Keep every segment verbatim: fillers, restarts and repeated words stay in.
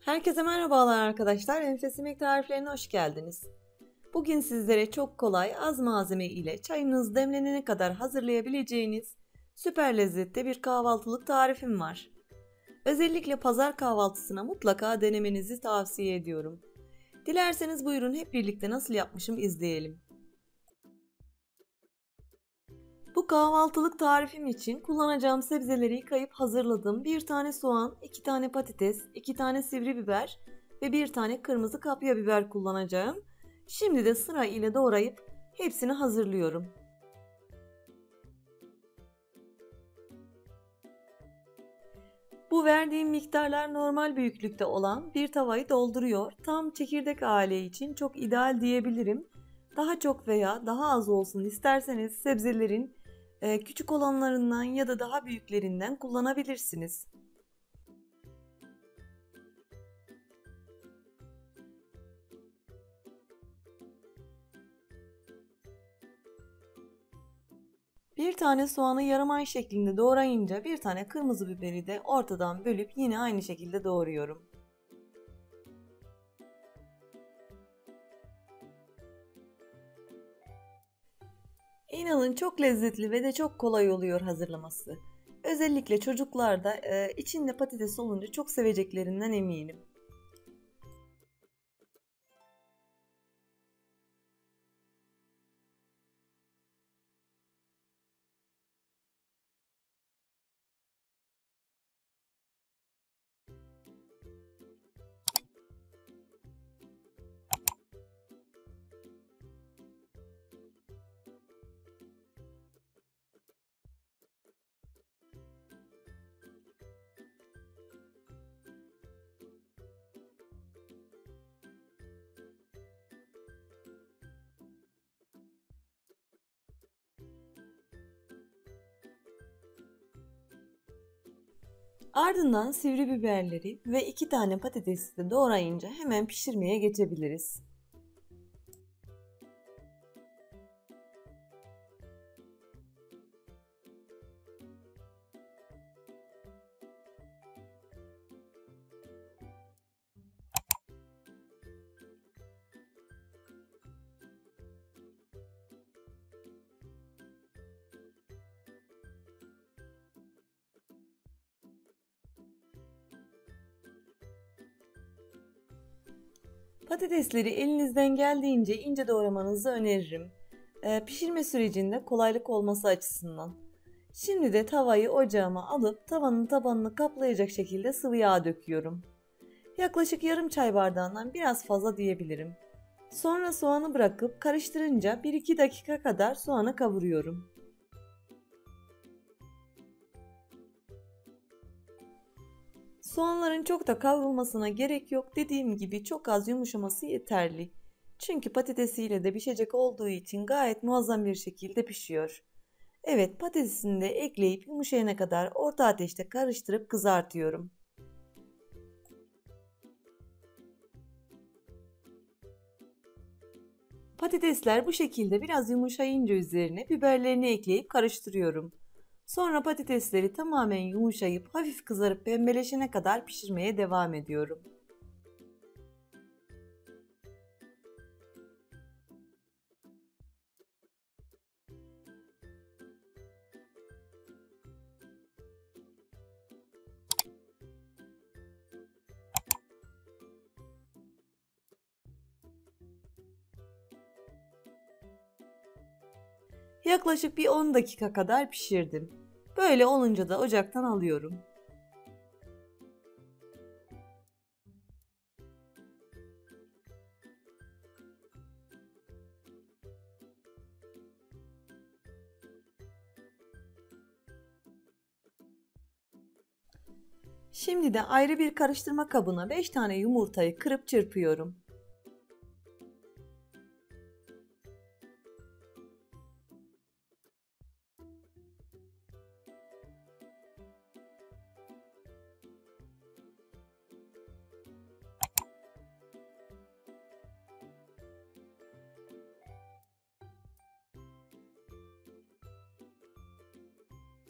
Herkese merhabalar arkadaşlar. Enfes Yemek Tariflerine hoş geldiniz. Bugün sizlere çok kolay, az malzeme ile çayınız demlenene kadar hazırlayabileceğiniz süper lezzetli bir kahvaltılık tarifim var. Özellikle pazar kahvaltısına mutlaka denemenizi tavsiye ediyorum. Dilerseniz buyurun hep birlikte nasıl yapmışım izleyelim. Bu kahvaltılık tarifim için kullanacağım sebzeleri yıkayıp hazırladım. Bir tane soğan, iki tane patates, iki tane sivri biber ve bir tane kırmızı kapya biber kullanacağım. Şimdi de sıra ile doğrayıp hepsini hazırlıyorum. Bu verdiğim miktarlar normal büyüklükte olan bir tavayı dolduruyor. Tam çekirdek aile için çok ideal diyebilirim. Daha çok veya daha az olsun isterseniz sebzelerin küçük olanlarından ya da daha büyüklerinden kullanabilirsiniz. Bir tane soğanı yarım ay şeklinde doğrayınca bir tane kırmızı biberi de ortadan bölüp yine aynı şekilde doğruyorum. İnanın çok lezzetli ve de çok kolay oluyor hazırlaması. Özellikle çocuklar da e, içinde patates olunca çok seveceklerinden eminim. Ardından sivri biberleri ve iki tane patatesi de doğrayınca hemen pişirmeye geçebiliriz. Patatesleri elinizden geldiğince ince doğramanızı öneririm. Ee, pişirme sürecinde kolaylık olması açısından. Şimdi de tavayı ocağıma alıp tavanın tabanını kaplayacak şekilde sıvı yağ döküyorum. Yaklaşık yarım çay bardağından biraz fazla diyebilirim. Sonra soğanı bırakıp karıştırınca bir iki dakika kadar soğanı kavuruyorum. Soğanların çok da kavrulmasına gerek yok. Dediğim gibi çok az yumuşaması yeterli. Çünkü patatesiyle de pişecek olduğu için gayet muazzam bir şekilde pişiyor. Evet, patatesini de ekleyip yumuşayana kadar orta ateşte karıştırıp kızartıyorum. Patatesler bu şekilde biraz yumuşayınca üzerine biberlerini ekleyip karıştırıyorum. Sonra patatesleri tamamen yumuşayıp hafif kızarıp pembeleşene kadar pişirmeye devam ediyorum. Yaklaşık bir on dakika kadar pişirdim. Böyle olunca da ocaktan alıyorum. Şimdi de ayrı bir karıştırma kabına beş tane yumurtayı kırıp çırpıyorum.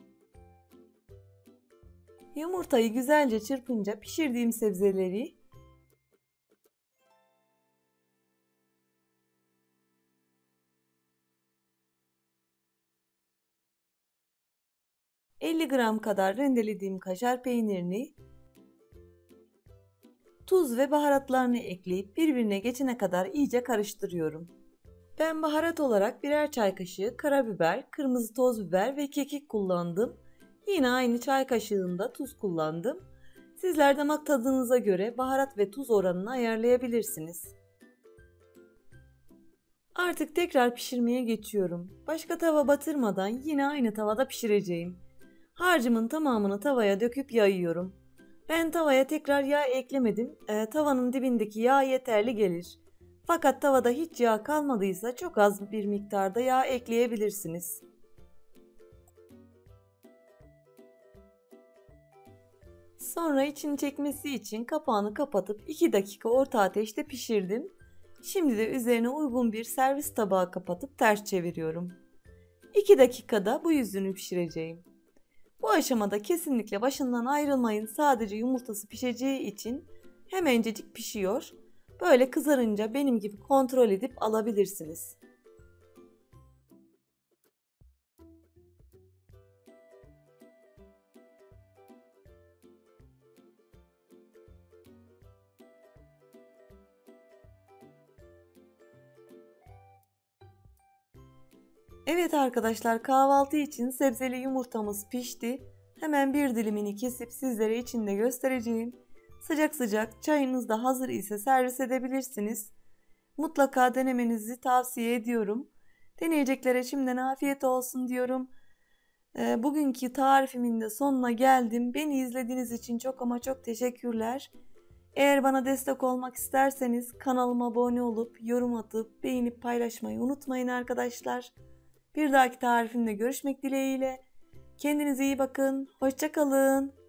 Yumurtayı güzelce çırpınca pişirdiğim sebzeleri elli gram kadar rendelediğim kaşar peynirini, tuz ve baharatlarını ekleyip birbirine geçene kadar iyice karıştırıyorum. Ben baharat olarak birer çay kaşığı karabiber, kırmızı toz biber ve kekik kullandım. Yine aynı çay kaşığında tuz kullandım. Sizler damak tadınıza göre baharat ve tuz oranını ayarlayabilirsiniz. Artık tekrar pişirmeye geçiyorum. Başka tava batırmadan yine aynı tavada pişireceğim. Harcımın tamamını tavaya döküp yayıyorum. Ben tavaya tekrar yağ eklemedim. E, tavanın dibindeki yağ yeterli gelir. Fakat tavada hiç yağ kalmadıysa çok az bir miktarda yağ ekleyebilirsiniz. Sonra içini çekmesi için kapağını kapatıp iki dakika orta ateşte pişirdim. Şimdi de üzerine uygun bir servis tabağı kapatıp ters çeviriyorum. iki dakikada bu yüzünü pişireceğim. Bu aşamada kesinlikle başından ayrılmayın. Sadece yumurtası pişeceği için hemencecik pişiyor. Böyle kızarınca benim gibi kontrol edip alabilirsiniz. Evet arkadaşlar, kahvaltı için sebzeli yumurtamız pişti. Hemen bir dilimini kesip sizlere içinde göstereceğim. Sıcak sıcak çayınız da hazır ise servis edebilirsiniz. Mutlaka denemenizi tavsiye ediyorum. Deneyeceklere şimdiden afiyet olsun diyorum. Ee, bugünkü tarifimin de sonuna geldim. Beni izlediğiniz için çok ama çok teşekkürler. Eğer bana destek olmak isterseniz kanalıma abone olup yorum atıp beğenip paylaşmayı unutmayın arkadaşlar. Bir dahaki tarifimde görüşmek dileğiyle. Kendinize iyi bakın. Hoşça kalın.